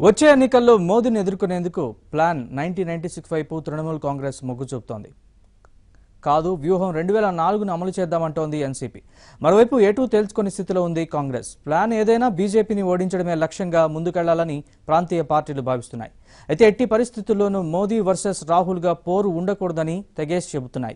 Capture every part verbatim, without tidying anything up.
వచ్చే ఎన్నికల్లో మోదీని ఎదుర్కొనేందుకు ప్లాన్ నైన్టీన్ నైన్టీ సిక్స్ వైపు తృణమూల్ కాంగ్రెస్ మొగ్గు చూపుతోంది. కాదు వ్యూహం రెండు వేల నాలుగును అమలు చేద్దామంటోంది ఎన్సీపీ. మరోవైపు ఏటూ తేల్చుకునే స్థితిలో ఉంది కాంగ్రెస్. ప్లాన్ ఏదైనా బీజేపీని ఓడించడమే లక్ష్యంగా ముందుకెళ్లాలని ప్రాంతీయ పార్టీలు భావిస్తున్నాయి. అయితే ఎట్టి పరిస్థితుల్లోనూ మోదీ వర్సెస్ రాహుల్గా పోరు ఉండకూడదని తెగేసి చెబుతున్నాయి.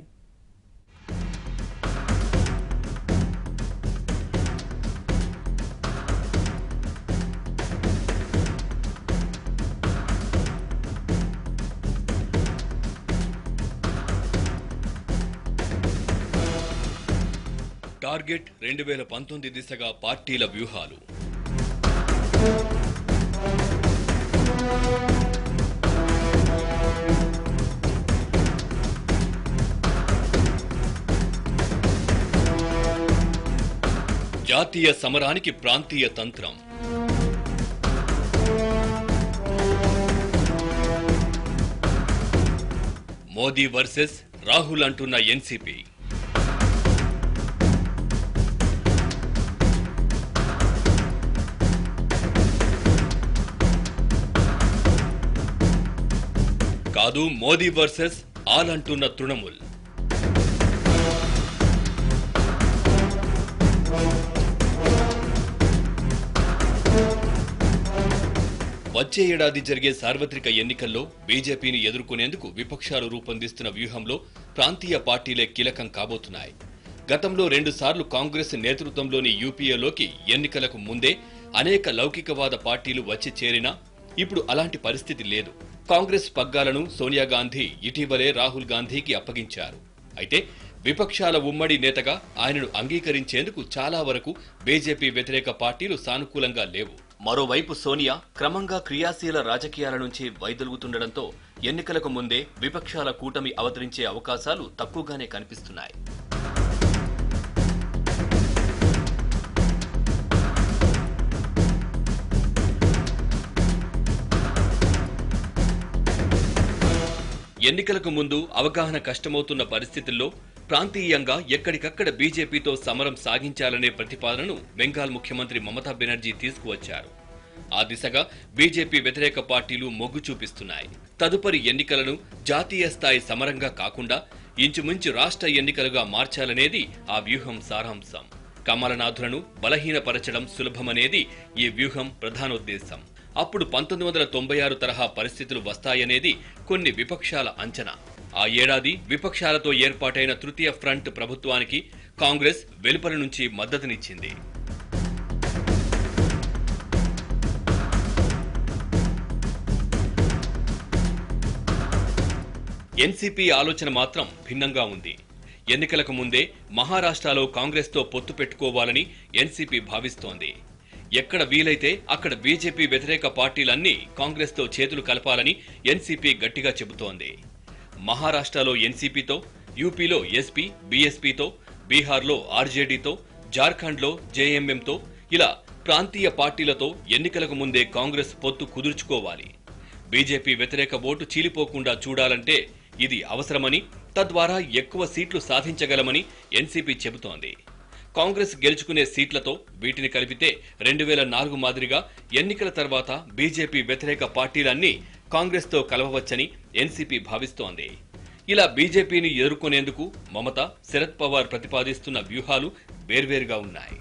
టార్గెట్ రెండు వేల పంతొమ్మిది దిశగా పార్టీల వ్యూహాలు. జాతీయ సమరానికి ప్రాంతీయ తంత్రం. మోదీ వర్సెస్ రాహుల్ అంటున్న ఎన్సీపీ. కాదు మోదీ వర్సెస్ ఆల్ అంటున్న తృణమూల్. వచ్చే ఏడాది జరిగే సార్వత్రిక ఎన్నికల్లో బీజేపీని ఎదుర్కొనేందుకు విపక్షాలు రూపొందిస్తున్న వ్యూహంలో ప్రాంతీయ పార్టీలే కీలకం కాబోతున్నాయి. గతంలో రెండు సార్లు కాంగ్రెస్ నేతృత్వంలోని యూపీఏలోకి ఎన్నికలకు ముందే అనేక లౌకికవాద పార్టీలు వచ్చి చేరినా ఇప్పుడు అలాంటి పరిస్థితి లేదు. కాంగ్రెస్ పగ్గాలను సోనియా గాంధీ ఇటీవలే రాహుల్ గాంధీకి అప్పగించారు. అయితే విపక్షాల ఉమ్మడి నేతగా ఆయనను అంగీకరించేందుకు చాలా వరకు బీజేపీ వ్యతిరేక పార్టీలు సానుకూలంగా లేవు. మరోవైపు సోనియా క్రమంగా క్రియాశీల రాజకీయాల నుంచి వైదొలుగుతుండటంతో ఎన్నికలకు ముందే విపక్షాల కూటమి అవతరించే అవకాశాలు తక్కువగానే కనిపిస్తున్నాయి. ఎన్నికలకు ముందు అవగాహన కష్టమవుతున్న పరిస్థితుల్లో ప్రాంతీయంగా ఎక్కడికక్కడ బీజేపీతో సమరం సాగించాలనే ప్రతిపాదనను బెంగాల్ ముఖ్యమంత్రి మమతా బెనర్జీ తీసుకువచ్చారు. ఆ దిశగా బీజేపీ వ్యతిరేక పార్టీలు మొగ్గు చూపిస్తున్నాయి. తదుపరి ఎన్నికలను జాతీయ స్థాయి సమరంగా కాకుండా ఇంచుమించు రాష్ట్ర ఎన్నికలుగా మార్చాలనేది ఆ వ్యూహం సారాంశం. కమలనాథులను బలహీనపరచడం సులభమనేది ఈ వ్యూహం ప్రధానోద్దేశం. అప్పుడు పంతొమ్మిది వందల తొంభై ఆరు తరహా పరిస్థితులు వస్తాయనేది కొన్ని విపక్షాల అంచనా. ఆ ఏడాది విపక్షాలతో ఏర్పాటైన తృతీయ ఫ్రంట్ ప్రభుత్వానికి కాంగ్రెస్ వెలుపల నుంచి మద్దతునిచ్చింది. ఎన్సీపీ ఆలోచన మాత్రం భిన్నంగా ఉంది. ఎన్నికలకు ముందే మహారాష్ట్రలో కాంగ్రెస్తో పొత్తు పెట్టుకోవాలని ఎన్సీపీ భావిస్తోంది. ఎక్కడ వీలైతే అక్కడ బీజేపీ వ్యతిరేక పార్టీలన్నీ కాంగ్రెస్తో చేతులు కలపాలని ఎన్సీపీ గట్టిగా చెబుతోంది. మహారాష్ట్రలో ఎన్సీపీతో, యూపీలో ఎస్పీ, బీఎస్పీతో, బీహార్లో ఆర్జేడీతో, జార్ఖండ్లో జేఎంఎంతో ఇలా ప్రాంతీయ పార్టీలతో ఎన్నికలకు ముందే కాంగ్రెస్ పొత్తు కుదుర్చుకోవాలి. బీజేపీ వ్యతిరేక ఓటు చీలిపోకుండా చూడాలంటే ఇది అవసరమని, తద్వారా ఎక్కువ సీట్లు సాధించగలమని ఎన్సీపీ చెబుతోంది. కాంగ్రెస్ గెలుచుకునే సీట్లతో వీటిని కలిపితే రెండు వేల నాలుగు మాదిరిగా ఎన్నికల తర్వాత బీజేపీ వ్యతిరేక పార్టీలన్నీ కాంగ్రెస్తో కలవవచ్చని ఎన్సీపీ భావిస్తోంది. ఇలా బీజేపీని ఎదుర్కొనేందుకు మమత, శరద్ పవార్ ప్రతిపాదిస్తున్న వ్యూహాలు వేర్వేరుగా ఉన్నాయి.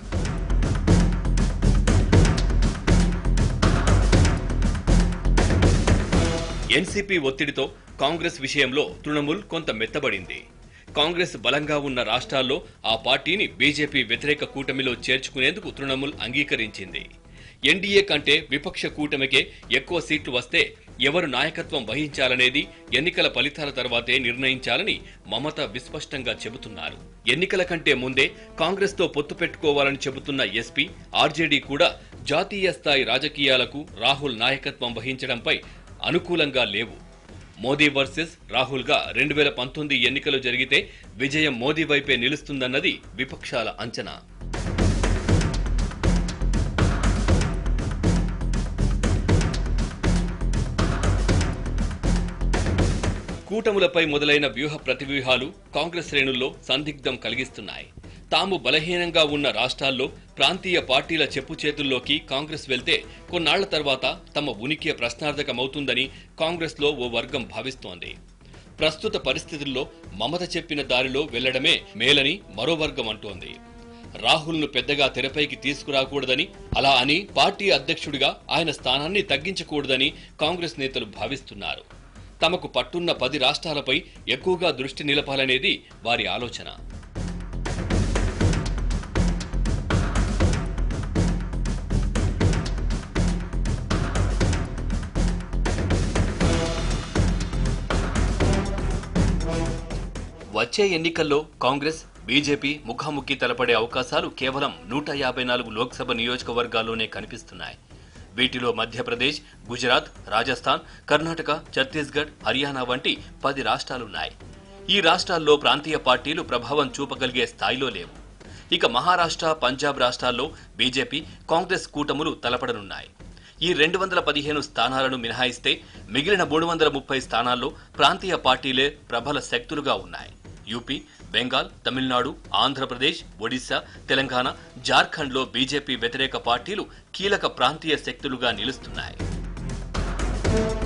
ఎన్సీపీ ఒత్తిడితో కాంగ్రెస్ విషయంలో తృణమూల్ కొంత మెత్తబడింది. కాంగ్రెస్ బలంగా ఉన్న రాష్ట్రాల్లో ఆ పార్టీని బీజేపీ వ్యతిరేక కూటమిలో చేర్చుకునేందుకు తృణమూల్ అంగీకరించింది. ఎన్డీఏ కంటే విపక్ష కూటమికే ఎక్కువ సీట్లు వస్తే ఎవరు నాయకత్వం వహించాలనేది ఎన్నికల ఫలితాల తర్వాతే నిర్ణయించాలని మమత విస్పష్టంగా చెబుతున్నారు. ఎన్నికల కంటే ముందే కాంగ్రెస్తో పొత్తు పెట్టుకోవాలని చెబుతున్న ఎస్పీ, ఆర్జేడీ కూడా జాతీయ స్థాయి రాజకీయాలకు రాహుల్ నాయకత్వం వహించడంపై అనుకూలంగా లేవు. మోదీ వర్సెస్ రాహుల్ గా రెండు వేల పంతొమ్మిది ఎన్నికలు జరిగితే విజయం మోదీ వైపే నిలుస్తుందన్నది విపక్షాల అంచనా. కూటములపై మొదలైన వ్యూహ ప్రతివ్యూహాలు కాంగ్రెస్ శ్రేణుల్లో సందిగ్ధం కలిగిస్తున్నాయి. తాము బలహీనంగా ఉన్న రాష్ట్రాల్లో ప్రాంతీయ పార్టీల చెప్పు చేతుల్లోకి కాంగ్రెస్ వెళ్తే కొన్నాళ్ల తర్వాత తమ ఉనికి ప్రశ్నార్థకమవుతుందని కాంగ్రెస్లో ఓ వర్గం భావిస్తోంది. ప్రస్తుత పరిస్థితుల్లో మమత చెప్పిన దారిలో వెళ్లడమే మేలని మరో వర్గం అంటోంది. రాహుల్ను పెద్దగా తెరపైకి తీసుకురాకూడదని, అలా అని పార్టీ అధ్యక్షుడిగా ఆయన స్థానాన్ని తగ్గించకూడదని కాంగ్రెస్ నేతలు భావిస్తున్నారు. తమకు పట్టున్న పది రాష్ట్రాలపై ఎక్కువగా దృష్టి నిలపాలనేది వారి ఆలోచన. వచ్చే ఎన్నికల్లో కాంగ్రెస్, బీజేపీ ముఖాముఖి తలపడే అవకాశాలు కేవలం నూట యాభై నాలుగు లోక్సభ నియోజకవర్గాల్లోనే కనిపిస్తున్నాయి. వీటిలో మధ్యప్రదేశ్, గుజరాత్, రాజస్థాన్, కర్ణాటక, ఛత్తీస్గఢ్, హర్యానా వంటి పది రాష్ట్రాలున్నాయి. ఈ రాష్ట్రాల్లో ప్రాంతీయ పార్టీలు ప్రభావం చూపగలిగే స్థాయిలో లేవు. ఇక మహారాష్ట్ర, పంజాబ్ రాష్ట్రాల్లో బీజేపీ, కాంగ్రెస్ కూటములు తలపడనున్నాయి. ఈ రెండు వందల పదిహేను స్థానాలను మినహాయిస్తే మిగిలిన మూడు వందల ముప్పై స్థానాల్లో ప్రాంతీయ పార్టీలే ప్రబల శక్తులుగా ఉన్నాయి. యూపీ, బెంగాల్, తమిళనాడు, ఆంధ్రప్రదేశ్, ఒడిశా, తెలంగాణ, జార్ఖండ్లో బీజేపీ వ్యతిరేక పార్టీలు కీలక ప్రాంతీయ శక్తులుగా నిలుస్తున్నాయి.